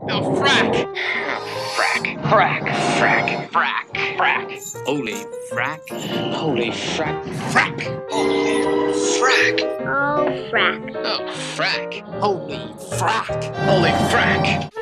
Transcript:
Oh, frack! Frack. Frack. Frack. Frack. Frack. Holy frack. Holy frack. Frack! Holy frack! Oh, frack. Oh, frack! Holy frack! Holy frack!